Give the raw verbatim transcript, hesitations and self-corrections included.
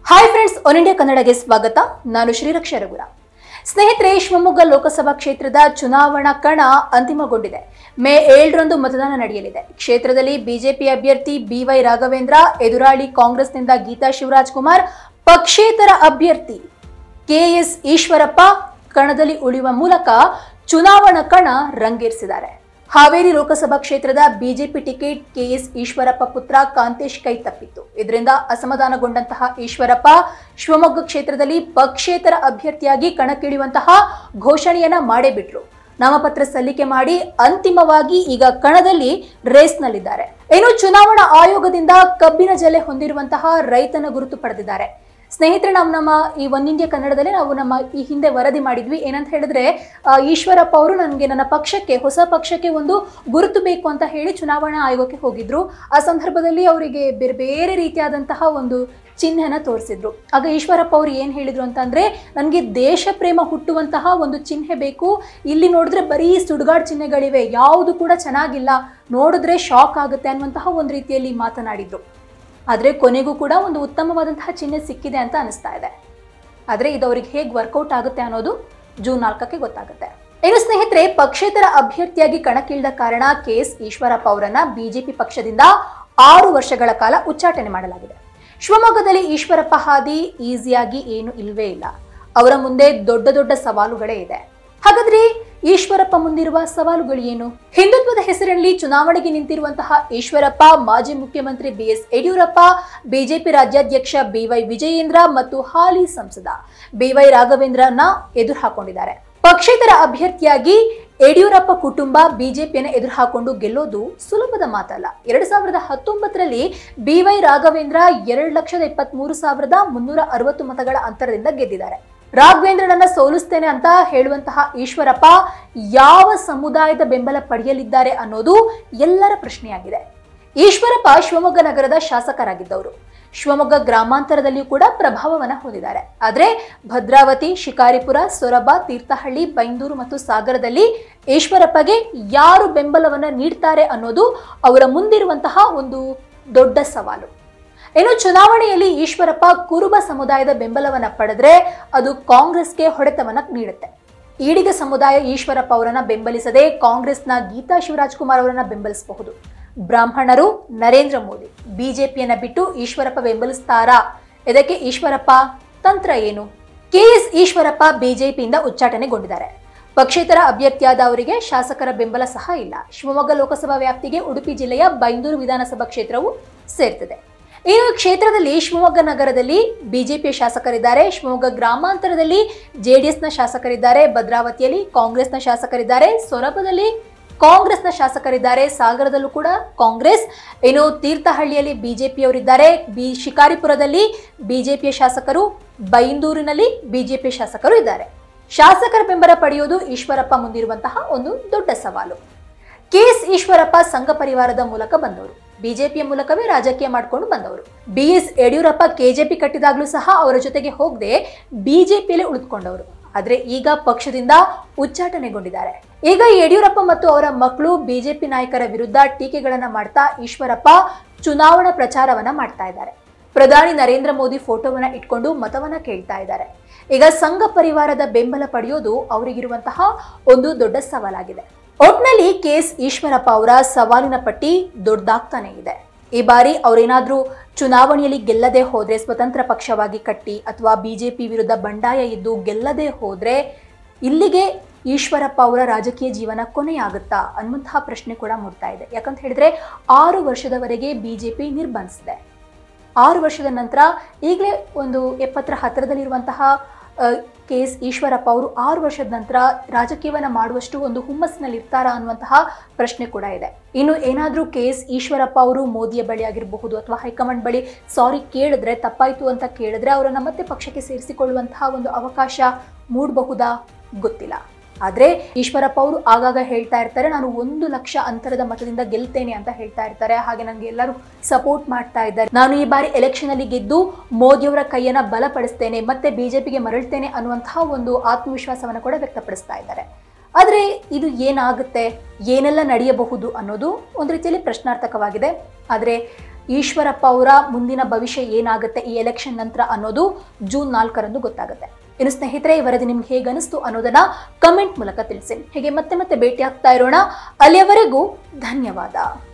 Hi friends, one India ಕನ್ನಡಗೆ ಸ್ವಾಗತ. ನಾನು ಶ್ರೀರಕ್ಷಾ ರಘುರ. ಸ್ನೇಹಿತರೆ, ಶಿವಮೊಗ್ಗ ಲೋಕಸಭಾ ಕ್ಷೇತ್ರದ ಚುನಾವಣಾ ಕಣ ಅಂತಿಮಗೊಂಡಿದೆ. ಮೇ ಏಳರಂದು ಮತದಾನ ನಡೆಯಲಿದೆ. ಕ್ಷೇತ್ರದಲ್ಲಿ ಬಿಜೆಪಿ ಅಭ್ಯರ್ಥಿ ಬಿ ವೈ ರಾಘವೇಂದ್ರ, ಎದುರಾಳಿ ಕಾಂಗ್ರೆಸ್ನಿಂದ ಗೀತಾ ಶಿವರಾಜ್ ಕುಮಾರ್, ಪಕ್ಷೇತರ ಅಭ್ಯರ್ಥಿ ಕೆ ಎಸ್ ಈಶ್ವರಪ್ಪ ಕಣದಲ್ಲಿ ಉಳಿಯುವ ಮೂಲಕ ಚುನಾವಣಾ ಕಣ ರಂಗೇರಿಸಿದ್ದಾರೆ. ಹಾವೇರಿ ಲೋಕಸಭಾ ಕ್ಷೇತ್ರದ BJP ticket K S Eshwarappa ಪುತ್ರ ಕಾಂತೇಶ್ ಕೈ ತಪ್ಪಿತ್ತು. ಇದರಿಂದ ಅಸಮಾಧಾನಗೊಂಡಂತಹ ಈಶ್ವರಪ್ಪ ಶಿವಮೊಗ್ಗ ಕ್ಷೇತ್ರದಲ್ಲಿ ಪಕ್ಷೇತರ ಅಭ್ಯರ್ಥಿಯಾಗಿ ಕಣಕ್ಕಿಳಿಯುವಂತಹ ಘೋಷಣೆಯನ್ನ ಮಾಡೇ ಬಿಟ್ರು. ನಾಮಪತ್ರ ಸಲ್ಲಿಕೆ ಮಾಡಿ ಅಂತಿಮವಾಗಿ ಈಗ ಕಣದಲ್ಲಿ ರೇಸ್ನಲ್ಲಿದ್ದಾರೆ. ಇನ್ನು ಚುನಾವಣಾ ಆಯೋಗದಿಂದ ಕಬ್ಬಿನ ಜಲೆ ಹೊಂದಿರುವಂತಹ ರೈತನ ಗುರುತು ಪಡೆದಿದ್ದಾರೆ. ಸ್ನೇಹಿತರೆ, ನಾವು ನಮ್ಮ ಈ ಒನ್ ಇಂಡಿಯಾ ಕನ್ನಡದಲ್ಲಿ ನಾವು ನಮ್ಮ ಈ ಹಿಂದೆ ವರದಿ ಮಾಡಿದ್ವಿ. ಏನಂತ ಹೇಳಿದ್ರೆ, ಈಶ್ವರಪ್ಪ ಅವರು ನನಗೆ ನನ್ನ ಪಕ್ಷಕ್ಕೆ ಹೊಸ ಪಕ್ಷಕ್ಕೆ ಒಂದು ಗುರುತು ಬೇಕು ಅಂತ ಹೇಳಿ ಚುನಾವಣಾ ಆಯೋಗಕ್ಕೆ ಹೋಗಿದ್ರು. ಆ ಸಂದರ್ಭದಲ್ಲಿ ಅವರಿಗೆ ಬೇರೆ ಬೇರೆ ರೀತಿಯಾದಂತಹ ಒಂದು ಚಿಹ್ನೆನ ತೋರಿಸಿದ್ರು. ಆಗ ಈಶ್ವರಪ್ಪ ಅವರು ಏನ್ ಹೇಳಿದ್ರು ಅಂತಂದ್ರೆ, ನನಗೆ ದೇಶ ಪ್ರೇಮ ಹುಟ್ಟುವಂತಹ ಒಂದು ಚಿಹ್ನೆ ಬೇಕು. ಇಲ್ಲಿ ನೋಡಿದ್ರೆ ಬರೀ ಸುಡುಗಾಡ್ ಚಿಹ್ನೆಗಳಿವೆ, ಯಾವುದು ಕೂಡ ಚೆನ್ನಾಗಿಲ್ಲ, ನೋಡಿದ್ರೆ ಶಾಕ್ ಆಗುತ್ತೆ ಅನ್ನುವಂತಹ ಒಂದು ರೀತಿಯಲ್ಲಿ ಮಾತನಾಡಿದ್ರು. ಆದರೆ ಕೊನೆಗೂ ಕೂಡ ಒಂದು ಉತ್ತಮವಾದಂತಹ ಚಿಹ್ನೆ ಸಿಕ್ಕಿದೆ ಅಂತ ಅನಿಸ್ತಾ ಇದೆ. ಆದರೆ ಇದು ಅವ್ರಿಗೆ ಹೇಗೆ ವರ್ಕೌಟ್ ಆಗುತ್ತೆ ಅನ್ನೋದು ಜೂನ್ ನಾಲ್ಕಕ್ಕೆ ಗೊತ್ತಾಗುತ್ತೆ. ಇನ್ನು ಸ್ನೇಹಿತರೆ, ಪಕ್ಷೇತರ ಅಭ್ಯರ್ಥಿಯಾಗಿ ಕಣಕ್ಕಿಳಿದ ಕಾರಣ ಕೆ ಎಸ್ ಈಶ್ವರಪ್ಪ ಅವರನ್ನ ಬಿಜೆಪಿ ಪಕ್ಷದಿಂದ ಆರು ವರ್ಷಗಳ ಕಾಲ ಉಚ್ಚಾಟನೆ ಮಾಡಲಾಗಿದೆ. ಶಿವಮೊಗ್ಗದಲ್ಲಿ ಈಶ್ವರಪ್ಪ ಹಾದಿ ಈಸಿಯಾಗಿ ಏನು ಇಲ್ವೇ ಇಲ್ಲ. ಅವರ ಮುಂದೆ ದೊಡ್ಡ ದೊಡ್ಡ ಸವಾಲುಗಳೇ ಇದೆ. ಹಾಗಾದ್ರೆ ಈಶ್ವರಪ್ಪ ಮುಂದಿರುವ ಸವಾಲುಗಳು ಏನು? ಹಿಂದುತ್ವದ ಹೆಸರಿನಲ್ಲಿ ಚುನಾವಣೆಗೆ ನಿಂತಿರುವಂತಹ ಈಶ್ವರಪ್ಪ ಮಾಜಿ ಮುಖ್ಯಮಂತ್ರಿ ಬಿ ಎಸ್ ಯಡಿಯೂರಪ್ಪ, ಬಿಜೆಪಿ ರಾಜ್ಯಾಧ್ಯಕ್ಷ ಬಿ ವೈ ವಿಜಯೇಂದ್ರ ಮತ್ತು ಹಾಲಿ ಸಂಸದ ಬಿ ವೈ ರಾಘವೇಂದ್ರನ ಎದುರು ಹಾಕೊಂಡಿದ್ದಾರೆ. ಪಕ್ಷೇತರ ಅಭ್ಯರ್ಥಿಯಾಗಿ ಯಡಿಯೂರಪ್ಪ ಕುಟುಂಬ ಬಿಜೆಪಿಯನ್ನು ಎದುರು ಹಾಕೊಂಡು ಗೆಲ್ಲೋದು ಸುಲಭದ ಮಾತಲ್ಲ. ಎರಡ್ ಸಾವಿರದ ಹತ್ತೊಂಬತ್ತರಲ್ಲಿ ಬಿ ವೈ ರಾಘವೇಂದ್ರ ಎರಡು ಲಕ್ಷದ ಇಪ್ಪತ್ತ್ ಮೂರು ಸಾವಿರದ ಮುನ್ನೂರ ಅರವತ್ತು ಮತಗಳ ಅಂತರದಿಂದ ಗೆದ್ದಿದ್ದಾರೆ. ರಾಘವೇಂದ್ರನನ್ನ ಸೋಲಿಸ್ತೇನೆ ಅಂತ ಹೇಳುವಂತಹ ಈಶ್ವರಪ್ಪ ಯಾವ ಸಮುದಾಯದ ಬೆಂಬಲ ಪಡೆಯಲಿದ್ದಾರೆ ಅನ್ನೋದು ಎಲ್ಲರ ಪ್ರಶ್ನೆಯಾಗಿದೆ. ಈಶ್ವರಪ್ಪ ಶಿವಮೊಗ್ಗ ನಗರದ ಶಾಸಕರಾಗಿದ್ದವರು. ಶಿವಮೊಗ್ಗ ಗ್ರಾಮಾಂತರದಲ್ಲಿಯೂ ಕೂಡ ಪ್ರಭಾವವನ್ನ ಹೊಂದಿದ್ದಾರೆ. ಆದ್ರೆ ಭದ್ರಾವತಿ, ಶಿಕಾರಿಪುರ, ಸೊರಬ, ತೀರ್ಥಹಳ್ಳಿ, ಬೈಂದೂರು ಮತ್ತು ಸಾಗರದಲ್ಲಿ ಈಶ್ವರಪ್ಪಗೆ ಯಾರು ಬೆಂಬಲವನ್ನ ನೀಡ್ತಾರೆ ಅನ್ನೋದು ಅವರ ಮುಂದಿರುವಂತಹ ಒಂದು ದೊಡ್ಡ ಸವಾಲು. ಇನ್ನು ಚುನಾವಣೆಯಲ್ಲಿ ಈಶ್ವರಪ್ಪ ಕುರುಬ ಸಮುದಾಯದ ಬೆಂಬಲವನ್ನ ಪಡೆದ್ರೆ ಅದು ಕಾಂಗ್ರೆಸ್ಗೆ ಹೊಡೆತವನ್ನ ನೀಡುತ್ತೆ. ಈಡಿಗ ಸಮುದಾಯ ಈಶ್ವರಪ್ಪ ಅವರನ್ನ ಬೆಂಬಲಿಸದೆ ಕಾಂಗ್ರೆಸ್ನ ಗೀತಾ ಶಿವರಾಜ್ ಕುಮಾರ್ ಅವರನ್ನ ಬೆಂಬಲಿಸಬಹುದು. ಬ್ರಾಹ್ಮಣರು, ನರೇಂದ್ರ ಮೋದಿ ಬಿಜೆಪಿಯನ್ನ ಬಿಟ್ಟು ಈಶ್ವರಪ್ಪ ಬೆಂಬಲಿಸ್ತಾರಾ? ಇದಕ್ಕೆ ಈಶ್ವರಪ್ಪ ತಂತ್ರ ಏನು? ಕೆ ಎಸ್ ಈಶ್ವರಪ್ಪ ಬಿಜೆಪಿಯಿಂದ ಉಚ್ಚಾಟನೆಗೊಂಡಿದ್ದಾರೆ. ಪಕ್ಷೇತರ ಅಭ್ಯರ್ಥಿಯಾದ ಅವರಿಗೆ ಶಾಸಕರ ಬೆಂಬಲ ಸಹ ಇಲ್ಲ. ಶಿವಮೊಗ್ಗ ಲೋಕಸಭಾ ವ್ಯಾಪ್ತಿಗೆ ಉಡುಪಿ ಜಿಲ್ಲೆಯ ಬೈಂದೂರು ವಿಧಾನಸಭಾ ಕ್ಷೇತ್ರವು ಸೇರ್ತದೆ. ಈ ಕ್ಷೇತ್ರದಲ್ಲಿ ಶಿವಮೊಗ್ಗ ನಗರದಲ್ಲಿ ಬಿಜೆಪಿಯ ಶಾಸಕರಿದ್ದಾರೆ. ಶಿವಮೊಗ್ಗ ಗ್ರಾಮಾಂತರದಲ್ಲಿ ಜೆಡಿಎಸ್ನ ಶಾಸಕರಿದ್ದಾರೆ. ಭದ್ರಾವತಿಯಲ್ಲಿ ಕಾಂಗ್ರೆಸ್ನ ಶಾಸಕರಿದ್ದಾರೆ. ಸೊರಬದಲ್ಲಿ ಕಾಂಗ್ರೆಸ್ನ ಶಾಸಕರಿದ್ದಾರೆ. ಸಾಗರದಲ್ಲೂ ಕೂಡ ಕಾಂಗ್ರೆಸ್. ಇನ್ನು ತೀರ್ಥಹಳ್ಳಿಯಲ್ಲಿ ಬಿಜೆಪಿಯವರಿದ್ದಾರೆ. ಬಿ ಶಿಕಾರಿಪುರದಲ್ಲಿ ಬಿಜೆಪಿಯ ಶಾಸಕರು, ಬೈಂದೂರಿನಲ್ಲಿ ಬಿಜೆಪಿಯ ಶಾಸಕರು ಇದ್ದಾರೆ. ಶಾಸಕರ ಬೆಂಬಲ ಪಡೆಯುವುದು ಈಶ್ವರಪ್ಪ ಮುಂದಿರುವಂತಹ ಒಂದು ದೊಡ್ಡ ಸವಾಲು. ಕೆ ಎಸ್ ಈಶ್ವರಪ್ಪ ಸಂಘ ಪರಿವಾರದ ಮೂಲಕ ಬಂದವರು. ಬಿಜೆಪಿಯ ಮೂಲಕವೇ ರಾಜಕೀಯ ಮಾಡಿಕೊಂಡು ಬಂದವರು. ಬಿ ಎಸ್ ಯಡಿಯೂರಪ್ಪ ಕೆಜೆಪಿ ಕಟ್ಟಿದಾಗ್ಲೂ ಸಹ ಅವರ ಜೊತೆಗೆ ಹೋಗದೆ ಬಿಜೆಪಿಯಲ್ಲಿ ಉಳಿದುಕೊಂಡವರು. ಆದ್ರೆ ಈಗ ಪಕ್ಷದಿಂದ ಉಚ್ಚಾಟನೆಗೊಂಡಿದ್ದಾರೆ. ಈಗ ಯಡಿಯೂರಪ್ಪ ಮತ್ತು ಅವರ ಮಕ್ಕಳು ಬಿಜೆಪಿ ನಾಯಕರ ವಿರುದ್ಧ ಟೀಕೆಗಳನ್ನ ಮಾಡ್ತಾ ಈಶ್ವರಪ್ಪ ಚುನಾವಣಾ ಪ್ರಚಾರವನ್ನ ಮಾಡ್ತಾ ಇದ್ದಾರೆ. ಪ್ರಧಾನಿ ನರೇಂದ್ರ ಮೋದಿ ಫೋಟೋವನ್ನ ಇಟ್ಕೊಂಡು ಮತವನ್ನ ಕೇಳ್ತಾ ಇದ್ದಾರೆ. ಈಗ ಸಂಘ ಪರಿವಾರದ ಬೆಂಬಲ ಪಡೆಯೋದು ಅವರಿಗಿರುವಂತಹ ಒಂದು ದೊಡ್ಡ ಸವಾಲಾಗಿದೆ. ಒಟ್ನಲ್ಲಿ ಕೆ ಎಸ್ ಈಶ್ವರಪ್ಪ ಅವರ ಸವಾಲಿನ ಪಟ್ಟಿ ದೊಡ್ಡದಾಗ್ತಾನೆ ಇದೆ. ಈ ಬಾರಿ ಅವರೇನಾದ್ರೂ ಚುನಾವಣೆಯಲ್ಲಿ ಗೆಲ್ಲದೆ ಹೋದ್ರೆ, ಸ್ವತಂತ್ರ ಪಕ್ಷವಾಗಿ ಕಟ್ಟಿ ಅಥವಾ ಬಿಜೆಪಿ ವಿರುದ್ಧ ಬಂಡಾಯ ಇದ್ದು ಗೆಲ್ಲದೆ ಹೋದ್ರೆ ಇಲ್ಲಿಗೆ ಈಶ್ವರಪ್ಪ ಅವರ ರಾಜಕೀಯ ಜೀವನ ಕೊನೆಯಾಗುತ್ತಾ ಅನ್ನುವಂತಹ ಪ್ರಶ್ನೆ ಕೂಡ ಮೂಡ್ತಾ ಇದೆ. ಯಾಕಂತ ಹೇಳಿದ್ರೆ ಆರು ವರ್ಷದವರೆಗೆ ಬಿಜೆಪಿ ನಿರ್ಬಂಧಿಸಿದೆ. ಆರು ವರ್ಷದ ನಂತರ ಈಗಲೇ ಒಂದು ಎಪ್ಪತ್ತರ ಹತ್ತಿರದಲ್ಲಿರುವಂತಹ ಕೆ ಎಸ್ ಈಶ್ವರಪ್ಪ ಅವರು ಆರು ವರ್ಷದ ನಂತರ ರಾಜಕೀಯವನ್ನ ಮಾಡುವಷ್ಟು ಒಂದು ಹುಮ್ಮಸ್ಸಿನಲ್ಲಿ ಇರ್ತಾರಾ ಅನ್ನುವಂತಹ ಪ್ರಶ್ನೆ ಕೂಡ ಇದೆ. ಇನ್ನು ಏನಾದ್ರೂ ಕೆ ಎಸ್ ಈಶ್ವರಪ್ಪ ಅವರು ಮೋದಿಯ ಬಳಿ ಆಗಿರಬಹುದು ಅಥವಾ ಹೈಕಮಾಂಡ್ ಬಳಿ ಸಾರಿ ಕೇಳಿದ್ರೆ, ತಪ್ಪಾಯ್ತು ಅಂತ ಕೇಳಿದ್ರೆ ಅವರನ್ನ ಮತ್ತೆ ಪಕ್ಷಕ್ಕೆ ಸೇರಿಸಿಕೊಳ್ಳುವಂತಹ ಒಂದು ಅವಕಾಶ ಮೂಡಬಹುದಾ ಗೊತ್ತಿಲ್ಲ. ಆದ್ರೆ ಈಶ್ವರಪ್ಪ ಅವರು ಆಗಾಗ ಹೇಳ್ತಾ ಇರ್ತಾರೆ, ನಾನು ಒಂದು ಲಕ್ಷ ಅಂತರದ ಮತದಿಂದ ಗೆಲ್ತೇನೆ ಅಂತ ಹೇಳ್ತಾ ಇರ್ತಾರೆ. ಹಾಗೆ ನನಗೆ ಎಲ್ಲರೂ ಸಪೋರ್ಟ್ ಮಾಡ್ತಾ ಇದ್ದಾರೆ. ನಾನು ಈ ಬಾರಿ ಎಲೆಕ್ಷನ್ ಅಲ್ಲಿ ಗೆದ್ದು ಮೋದಿಯವರ ಕೈಯನ್ನ ಬಲಪಡಿಸ್ತೇನೆ, ಮತ್ತೆ ಬಿಜೆಪಿಗೆ ಮರಳ್ತೇನೆ ಅನ್ನುವಂತಹ ಒಂದು ಆತ್ಮವಿಶ್ವಾಸವನ್ನು ಕೂಡ ವ್ಯಕ್ತಪಡಿಸ್ತಾ ಇದ್ದಾರೆ. ಆದ್ರೆ ಇದು ಏನಾಗುತ್ತೆ, ಏನೆಲ್ಲ ನಡೆಯಬಹುದು ಅನ್ನೋದು ಒಂದು ರೀತಿಯಲ್ಲಿ ಪ್ರಶ್ನಾರ್ಥಕವಾಗಿದೆ. ಆದ್ರೆ ಈಶ್ವರಪ್ಪ ಅವರ ಮುಂದಿನ ಭವಿಷ್ಯ ಏನಾಗುತ್ತೆ ಈ ಎಲೆಕ್ಷನ್ ನಂತರ ಅನ್ನೋದು ಜೂನ್ ನಾಲ್ಕರಂದು ಗೊತ್ತಾಗುತ್ತೆ. ಇನ್ನು ಸ್ನೇಹಿತರೆ, ಈ ವರದಿ ನಿಮ್ಗೆ ಹೇಗೆ ಅನಿಸ್ತು ಅನ್ನೋದನ್ನ ಕಮೆಂಟ್ ಮೂಲಕ ತಿಳಿಸಿ. ಹೀಗೆ ಮತ್ತೆ ಮತ್ತೆ ಭೇಟಿ ಆಗ್ತಾ ಇರೋಣ. ಅಲ್ಲಿಯವರೆಗೂ ಧನ್ಯವಾದ.